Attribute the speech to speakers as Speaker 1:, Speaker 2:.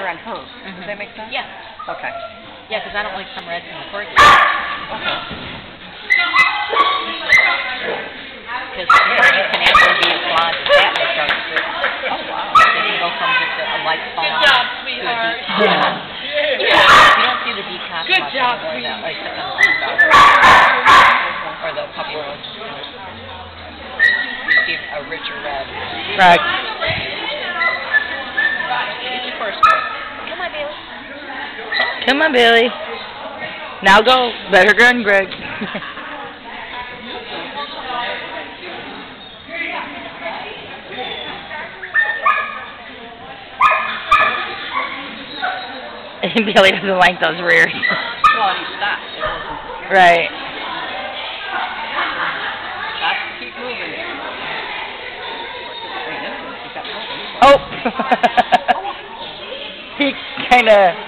Speaker 1: on her. Does that make sense?
Speaker 2: Yeah.
Speaker 1: Okay.
Speaker 2: Yeah, because I don't like some reds in the corgi.
Speaker 1: Okay.
Speaker 2: Because corgis can actually be as blonde as that with dark straight.
Speaker 1: Oh, wow.
Speaker 2: They can go from just a light fawn to a deep fawn. You don't see the deep fawn
Speaker 3: Good
Speaker 2: much
Speaker 3: job,
Speaker 2: anymore,
Speaker 3: sweetie.
Speaker 2: like except on the dog. Or the puppy roads. You see a richer red.
Speaker 4: Right.
Speaker 2: It's your first one. Come on, Bailey.
Speaker 4: Come on, Billy. Now go. Better run, Greg. Billy doesn't like those rears.
Speaker 1: Well, he stopped.
Speaker 4: Right.
Speaker 1: Got to keep moving. He kept moving.
Speaker 4: Oh! He kind of